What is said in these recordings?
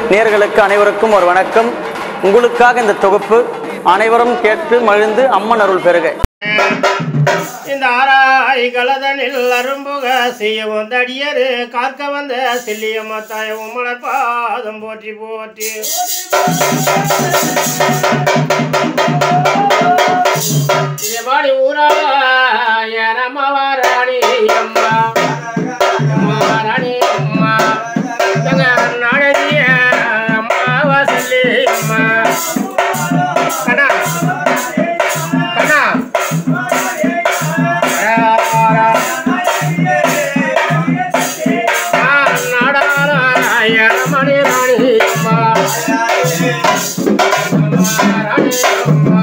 நேயர்களுக்கு அனைவருக்கும் ஒரு வணக்கம். உங்களுக்காக இந்த தொகுப்பு. அனைவரும் கேட்டு மகிழ்ந்து அம்மன் அருள் பெறுக. இந்த ஆராய் கலதனில் அரும்புக செய்யவும் தடியரு காக்க வந்த செல்லியம்மாத்தாயவும் மலர்பாதம் போற்றி போற்றி. பாடி ஊராய நமவாராணி அம்மா ராணி அம்மா நாடகிய அம்மாவா செல்லி அம்மா கண்ணா கண்ணா மணி ராணி அம்மா ராணி அம்மா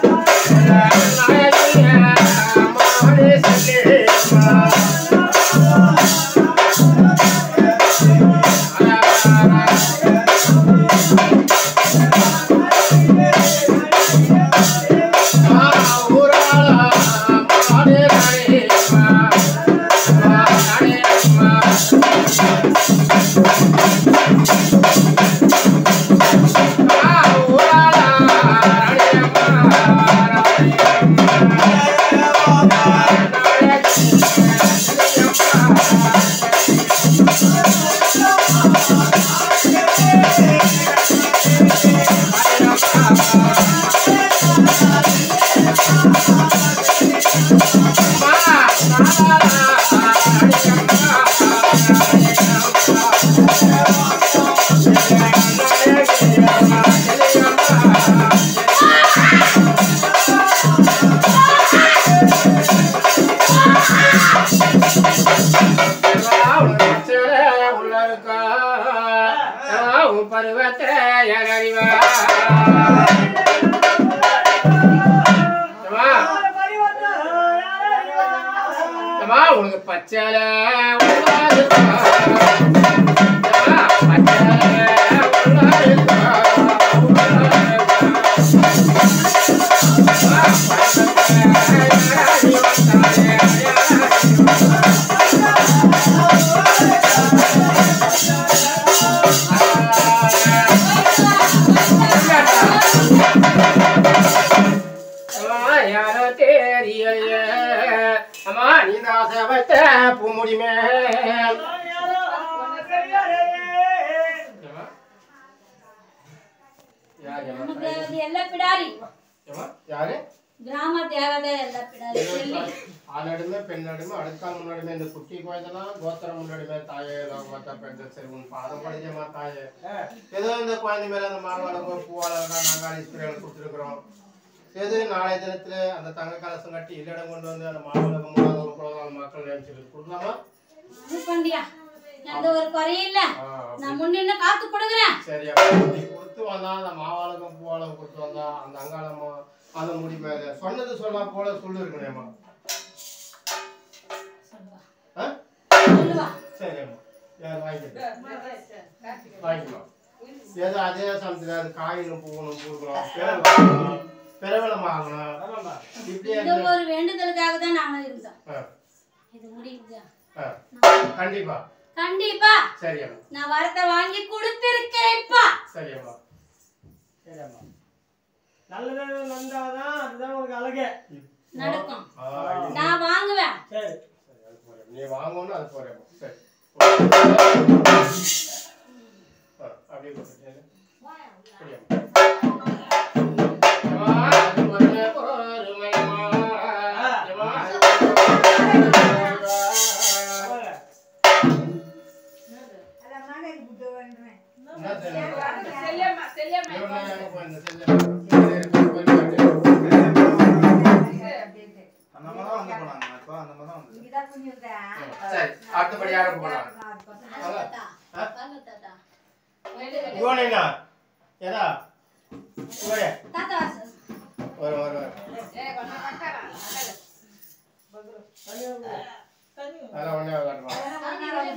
உனக்கு பச்சல யாரோ தெரியலையே அம்மா நீ தாச வைத்த பூமுடி மேல் ஆனடுமே பெண்ணடுமே அடுத்தாங்க முன்னாடிமே இந்த குட்டி கோயதெல்லாம் கோத்திரம் முன்னாடிமே தாயே லோகமாத்தா பெற்ற சரி உன் பாதம் படிச்சமா தாயே ஏதோ இந்த குழந்தை மேல அந்த மாவாளங்க பூவாளங்க நாங்கள் ஸ்பிரியால் கொடுத்துருக்குறோம். எது நாளைய தினத்துல அந்த தங்க கலசம் கட்டி இல்லிடம் கொண்டு வந்து அந்த மாவளகம் மூணாவது மக்கள் நினைச்சிட்டு கொடுக்கலாமா? சரியா கொடுத்து வந்தா அந்த மாவாளகம் பூவாளகம் கொடுத்து வந்தா அந்த அங்காளம் அந்த முடி மேல சொன்னது சொன்னா போல சொல்லு இருக்கணுமா? சரிம்மா யார் வாங்கிக்கலாம் ஏதோ அதே சமயத்துல அது காயினும் பூவனும் பூக்கணும் பெருவளம் ஆகணும். ஒரு வேண்டுதலுக்காக தான் நாம இருந்தோம். இது முடியுது. கண்டிப்பா கண்டிப்பா சரியா நான் வரத்தை வாங்கி கொடுத்திருக்கேன்ப்பா. சரியாம்மா சரியாம்மா நல்லது நந்தாதான் அதுதான் உங்களுக்கு அழகே நடக்கும். நான் வாங்குவேன். சரி நீ வாங்கணும் அது போறேன். சரி அப்படியே கொடுத்துட்டேன். அடுத்தபடி யாரும் போலாம் ஏதா ஒரு ஒரு அதெல்லாம் ஒன்னே விளாடுமா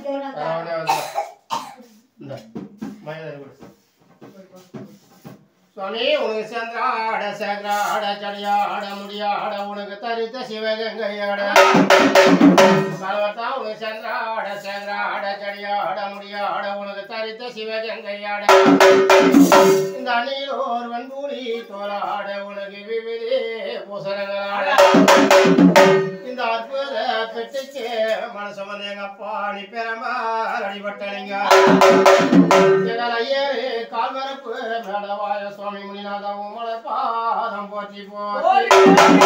அதெல்லாம் ஒன்னே விளாடுமா இந்த மயில சுவாமி உனக்கு சந்திராட சேகராட சடியாட முடியாட உனக்கு தரித்த சிவகங்கையாட பலவர்த்தா உனக்கு சந்திராட சேகராட சடியாட முடியாட உனக்கு தரித்த சிவகங்கையாட இந்த அணியோர் வெண்பூரி தோலாட உனக்கு விவிதே பூசணங்களாட இந்த அற்புத பெட்டுக்கு மனசு வந்து எங்க அப்பா நீ பெறமால் அடிபட்டலைங்க ஐயரே கால்மரப்பு மேடவாய சுவாமி முனிநாத உமலை பாதம் போற்றி போற்றி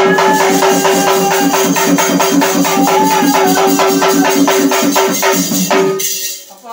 அப்பா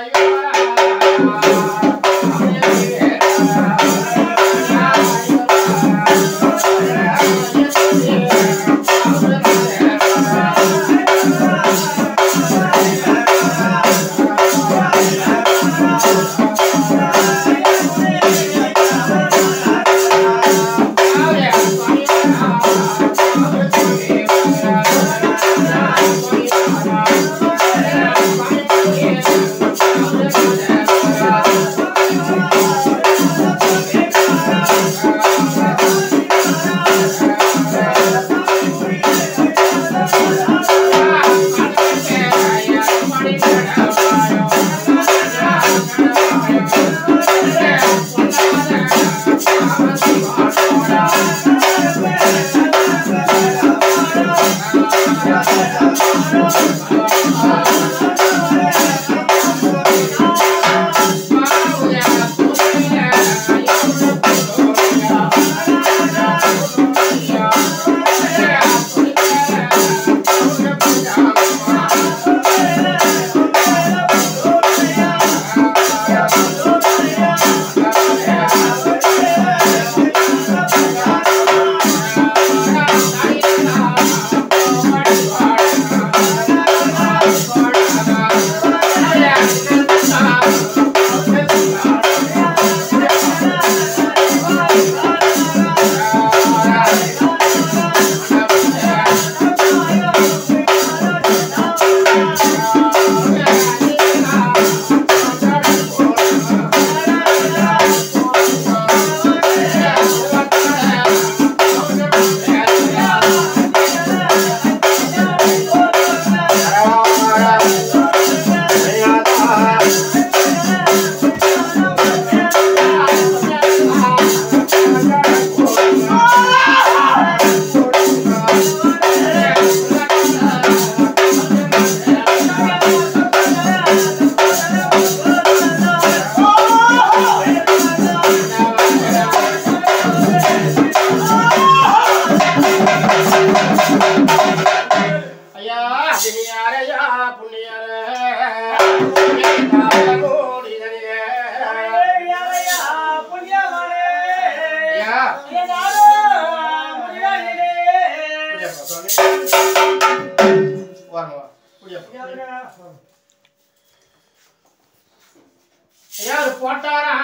யாரு போட்டாரா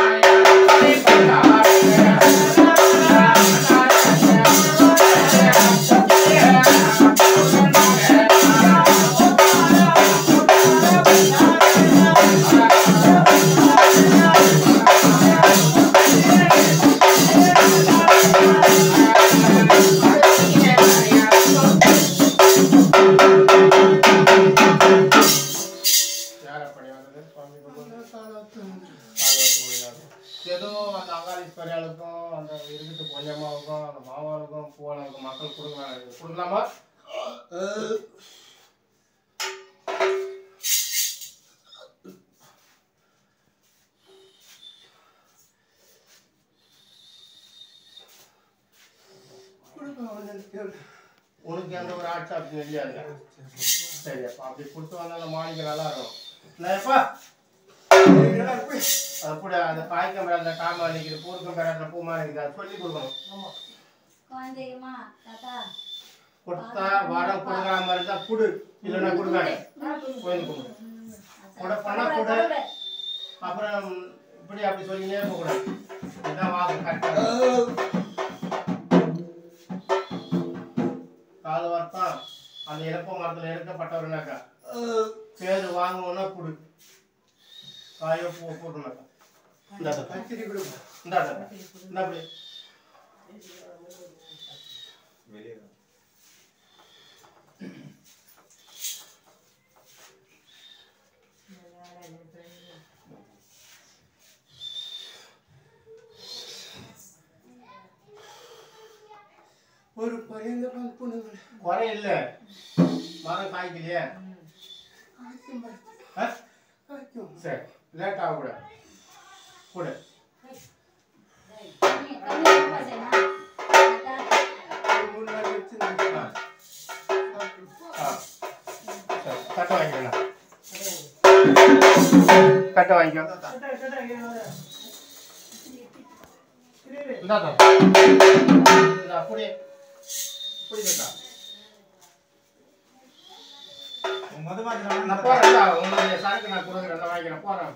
ஏதோ அந்த அங்காளீஸ்வரியாளுக்கும் அந்த இருக்கிட்டு பொஞ்சம்மாவுக்கும் அந்த மாவாளுக்கும் பூவாளுக்கும் மக்கள் கொடுக்கலாமா? உனக்கு எந்த ஒரு ஆட்சி அப்படி இல்லையா? சரி அப்பா அப்படி கொடுத்து வந்தா அந்த மாளிகை நல்லா இருக்கும். இல்லையாப்பா அப்படி அந்த பாய்க்கம் பேர அந்த காமா நிற்கிது, பூர்க்கம் பேர அந்த பூமா நிற்கிது, அதை சொல்லி கொடுக்கணும். கொடுத்தா வரம் கொடுக்குற மாதிரி தான் குடு, இல்லைன்னா கொடுக்காது. கோயில் கும்பிடு கூட பண்ண கூட அப்புறம் இப்படி அப்படி சொல்லினே போகக்கூடாது. இதுதான் வாக்கு கரெக்டாக. காது வார்த்தான் அந்த இறப்ப மரத்தில் எடுக்கப்பட்டவருனாக்கா பேர் வாங்கணும்னா குடு, காயோ பூ போட்டுனாக்கா இந்த பச்சடி குடு இந்த அப்படி வெளிய ஒரு பையன் பண்ணுங்க குறை இல்ல மரம் காய்க்கலையே சரி லேட் ஆக கூட கூட கட்ட வாங்கிக்கலாம் கட்ட வாங்கிக்கோ அப்படி புரியுதுக்கா நான் போறேன் உங்களுடைய சாருக்கு நான் கொடுக்குறேன் வாங்கிக்கிறேன் போறேன்